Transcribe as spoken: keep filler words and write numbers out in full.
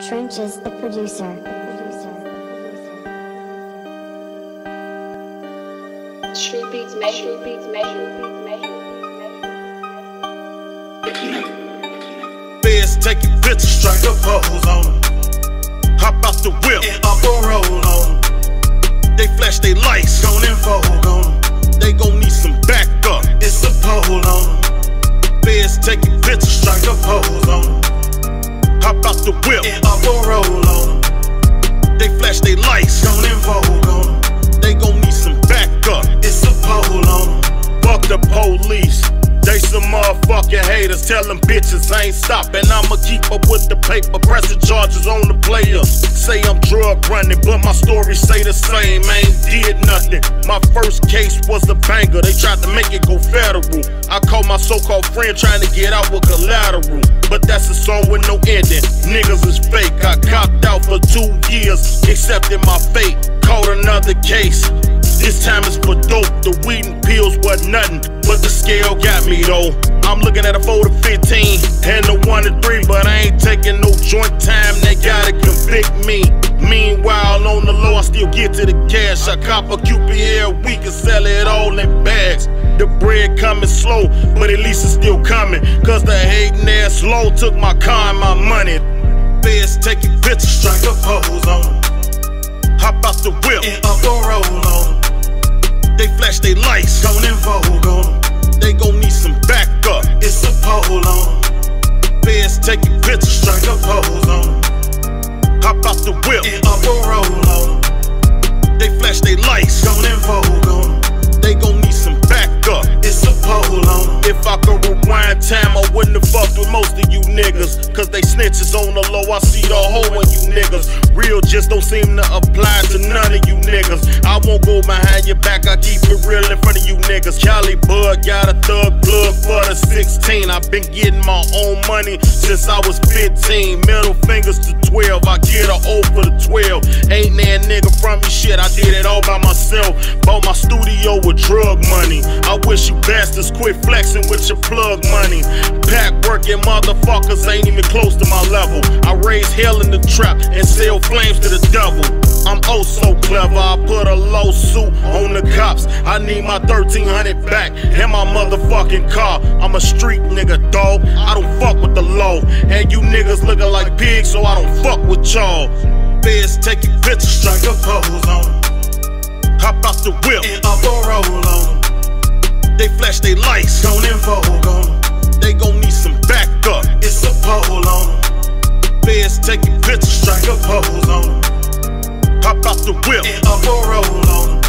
Trenches, the producer. True Beats Measure, Beats Measure, Beats Measure. Feds taking pictures, strike a pose on them. Hop out the whip and up a roll on them. They flash they lights, gone in vogue on them. They gon' need some backup, it's a pole on them. Feds taking pictures, strike a pose on them. Hop out the whip and up a roll on them. They flash they lights, gone in vogue on them. They gon' need some backup, it's a pole on them. Fuck the police, they some motherfucking haters. Tell them bitches I ain't stopping, I'ma keep up with the paper. Pressing charges on the player. Say I'm drug running, but my story say the same. I ain't did nothing. My first case was a banger, they tried to make it go federal. I called my so-called friend trying to get out with collateral, but that's a song with no ending. Niggas is fake, I copped out for two years, accepted my fate. Caught another case, this time it's for dope. The weed and pills was nothing, but the scale got me though. I'm looking at a four to fifteen and a one to three, but I ain't taking no joint time, they gotta convict me. Meanwhile, on the low, I still get to the cash. I cop a Q P every week and sell it all in bags. The bread coming slow, but at least it's still coming, cause the hating ass low took my car and my money. Feds taking pictures, strike a pose on them. Hop out the whip and up a roll on them. They flash they lights, gone in vogue on them. They gon' need some backup, it's a pole on them. Feds taking pictures, strike a pose on them. Hop out the whip and up a roll on them. They flash they lights, gone in vogue on them. They gon' need some backup, it's a pole on them. If I could rewind time, I wouldn't have fucked with most of you niggas, cause they snitches on the low, I see the hole in you niggas. Real just don't seem to apply to none of you niggas. I won't go behind your back, I keep it real in front of you niggas. Cali Bud got a thug plug for the sixteen. I've been getting my own money since I was fifteen. Middle fingers to twelve, I get a O for the twelve. Ain't that nigga from me shit, I did it all by myself. Bought my studio with drug money. I wish you bastards quit flexing with your plug money. Pack working motherfuckers ain't even close to my level. I raise hell in the trap and sell flames to the devil. I'm oh so clever, I put a lawsuit on the cops. I need my thirteen hundred back and my motherfucking car. I'm a street nigga, dog, I don't fuck with the law. And you niggas looking like pigs, so I don't fuck with y'all. Feds taking pictures, strike a pose on them. Hop out the whip and up a roll on them. They flash they lights, gone in vogue on them. They gon' need some backup, it's a pole on them. Feds taking pictures, strike a pose on them. Hop out the whip and up a roll on them.